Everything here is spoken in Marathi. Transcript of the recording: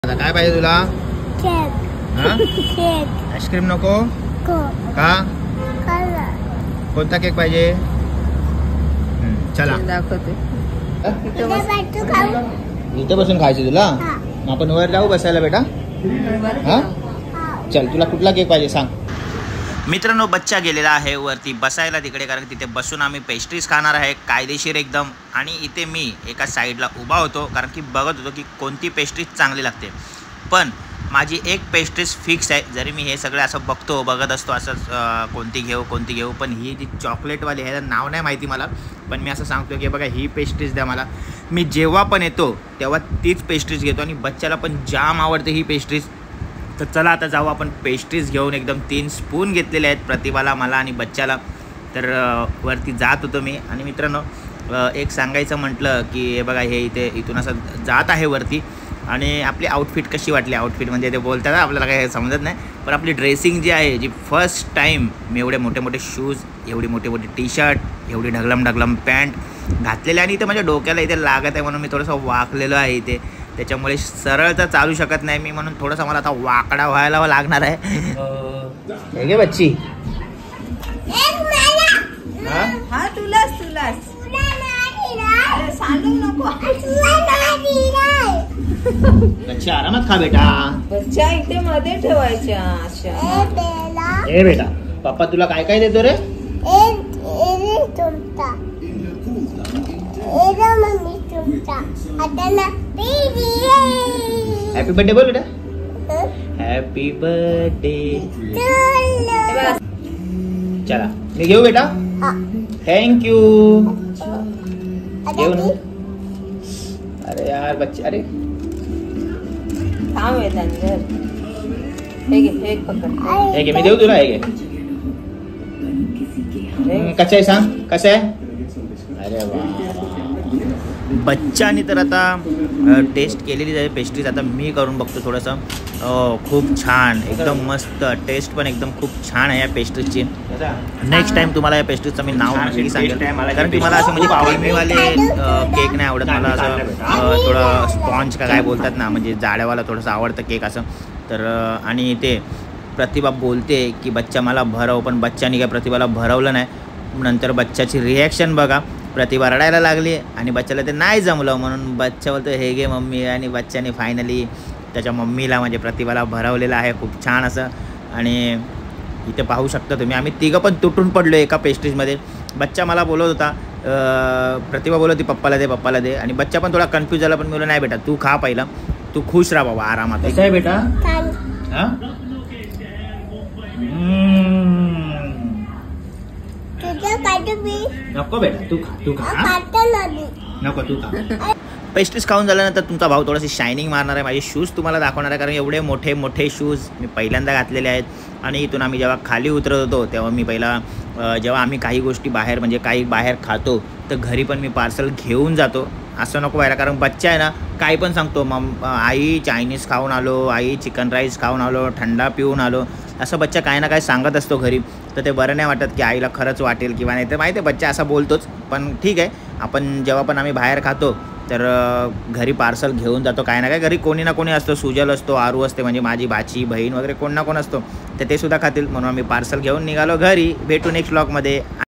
आता काय पाहिजे तुला? केक आईस्क्रीम नको का? कोणता केक पाहिजे? चला दाखवते इथे बसून खायचं तुला? मग आपण वर जाऊ बसायला बेटा. हा चल, तुला कुठला केक पाहिजे सांग. मित्रांनो, बच्चा गेलेला आहे वरती बसायला तिकडे, कारण तिथे बसून आम्ही पेस्ट्रीज खाणार आहे कायदेशीर एकदम. आणि इथे मी एका साईडला उभा होतो, कारण की बघत होतो की कोणती पेस्ट्रीज चांगली लागते. पण माझी एक पेस्ट्रीज फिक्स आहे. जरी मी हे सगळं असं बघत असतो असं कोणती घेऊ, पण ही जी चॉकलेटवाली आहे नाव नाही माहिती मला, पण मी असं सांगतो की बघा ही पेस्ट्रीज द्या मला. मी जेव्हा पण येतो तेव्हा तीच पेस्ट्रीज घेतो आणि बच्चाला पण जाम आवडते ही पेस्ट्रीज. तर चला आता जाऊ आपण पेस्ट्रीज घेऊन. एकदम 3 स्पून घेतलेले आहेत प्रतिभाला, मला आणि बच्चाला. तर वरती जात होतो मी. आणि मित्रांनो, एक सांगायचं म्हटलं की हे बघा हे इथून असं जात आहे वरती. आणि आपली आउटफिट कशी वाटली? आउटफिट म्हणजे ते बोलतात आपल्याला काही समजत नाही, पण आपली ड्रेसिंग जी आहे, जी फर्स्ट टाईम मी एवढे मोठे शूज, एवढी मोठे टी शर्ट, एवढी ढगलम पॅन्ट घातलेली. आणि इथे माझ्या डोक्याला इथे लागत आहे म्हणून मी थोडंसं वाकलेलो आहे इथे. त्याच्यामुळे सरळ तर चालू शकत नाही मी, म्हणून थोडंसं मला आता वाकडा व्हायला लागणार आहे. हे घे बच्ची. हा तुलाच सांगू नको. बच्ची आरामात खा बेटा. बच्चा इथे मध्ये ठेवायच्या अशा. हे बेटा, पप्पा तुला काय काय देतो रे? हॅपी बर्थडे बोल बेटा. Happy birthday. चला मी घेऊ बेटा. थँक्यू. घेऊ ना. अरे यार बच्चे, अरे थांब येतात. हे घे, हे पकड. हे घे, मी देऊ तुला. हे घे. कसं आहे सांग, कसं आहे? अरे वा. बच्चानी तर आता टेस्ट केलेली आहे पेस्ट्रीज. आता मी करून बघतो थोडंसं. खूप छान, एकदम मस्त टेस्ट, पण एकदम खूप छान आहे या पेस्ट्रीजची. नेक्स्ट टाइम तुम्हाला या पेस्ट्रीजचं मी नाव नक्की सांगेल, कारण की मला असं म्हणजे क्रीमीवाले केक नाही आवडत. मला असं थोडं स्पॉन्ज का काय बोलतात ना, म्हणजे जाड्यावाला थोडंसं आवडतं केक असं. तर आणि ते प्रतिभा बोलते की बच्चा मला भरव, पण बच्चानी काय प्रतिभाला भरवलं नाही. नंतर बच्चाची रिॲक्शन बघा, प्रतिभा रडायला लागली आणि बच्चाला ते नाही जमलं, म्हणून बच्चा बोलतो हे घे मम्मी. आणि बच्चाने फायनली त्याच्या मम्मीला म्हणजे प्रतिभाला भरवलेलं आहे खूप छान असं. आणि इथे पाहू शकता तुम्ही, आम्ही तिघं पण तुटून पडलो एका पेस्ट्रीजमध्ये. बच्चा मला बोलत होता, प्रतिभा बोलत होती पप्पाला दे. आणि बच्चा पण थोडा कन्फ्यूज झाला, पण मी बोललो नाही बेटा तू खा पहिला, तू खुश राहा बाबा आरामात. कसं आहे बेटा? नको बेटा तू खा. नको तू खा. पेस्ट्रीज खाऊन झाल्यानंतर तुमचा भाऊ थोडंसं शायनिंग मारणार आहे. माझे शूज तुम्हाला दाखवणार आहे, कारण एवढे मोठे शूज मी पहिल्यांदा घातलेले आहेत. आणि इथून आम्ही जेव्हा खाली उतरत होतो तेव्हा मी जेव्हा आम्ही काही गोष्टी बाहेर म्हणजे काही बाहेर खातो तर घरी पण मी पार्सल घेऊन जातो. असं नको व्हायला, कारण बच्चा आहे ना काही पण सांगतो, आई चायनीज खाऊन आलो, आई चिकन राईस खाऊन आलो, थंडा पिऊन आलो, असं बच्चा काही ना काही सांगत असतो घरी. तर ते बरं नाही वाटत की आईला खरंच वाटेल किंवा नाही. तर माहिती आहे बच्चा असा बोलतोच, पण ठीक आहे. आपण जेव्हा पण आम्ही बाहेर खातो तर घरी पार्सल घेऊन जातो. काय ना काय घरी कोणी ना कोणी असतो, सुजल असतो, आरू असते म्हणजे माझी भाची बहीण वगैरे कोण ना कोण असतो, तर ते सुद्धा खातील. म्हणून आम्ही पार्सल घेऊन निघालो घरी. भेटू नेक्स्ट व्लॉगमध्ये.